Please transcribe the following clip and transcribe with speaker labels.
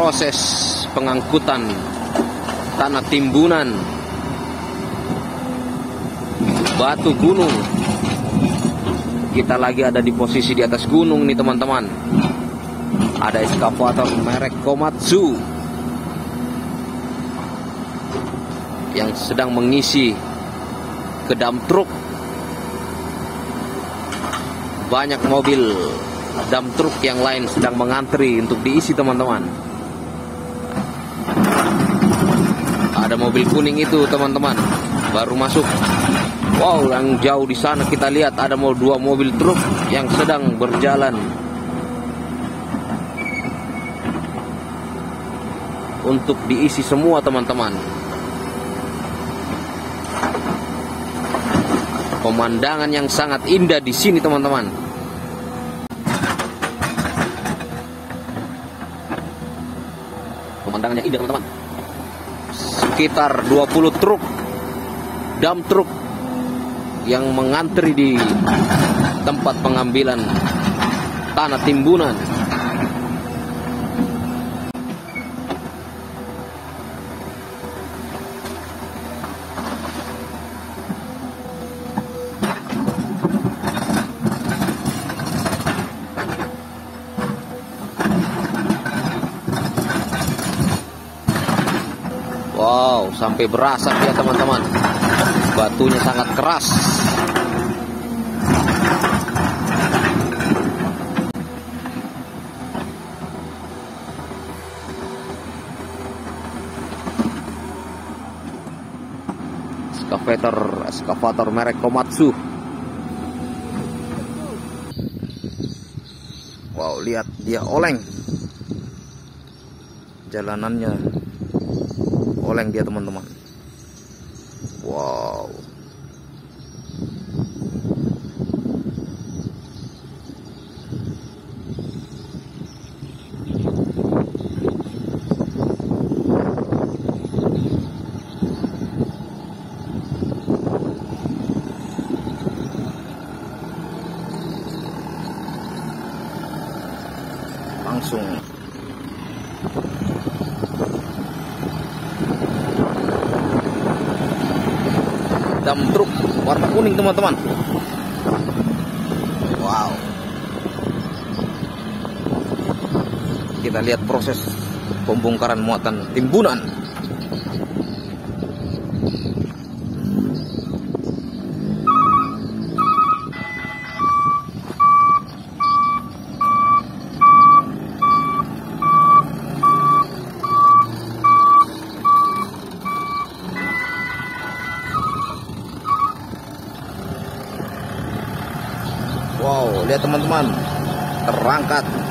Speaker 1: proses pengangkutan tanah timbunan, batu gunung. Kita lagi ada di posisi di atas gunung nih teman-teman. Ada eskavator merek Komatsu yang sedang mengisi ke dump truck. Banyak mobil dump truck yang lain sedang mengantri untuk diisi teman-teman. Ada mobil kuning itu teman-teman, baru masuk. Wow, yang jauh di sana kita lihat ada dua mobil truk yang sedang berjalan untuk diisi semua teman-teman. Pemandangan yang sangat indah di sini teman-teman. Pemandangannya indah teman-teman. Sekitar 20 truk dump truk yang mengantri di tempat pengambilan tanah timbunan. Wow, sampai berasap ya teman-teman. Batunya sangat keras. Eskavator merek Komatsu. Wow, lihat dia oleng. Jalanannya oleng dia teman-teman. Wow. Langsung dump truk warna kuning teman-teman. Wow. Kita lihat proses pembongkaran muatan timbunan. Wow, lihat teman-teman, terangkat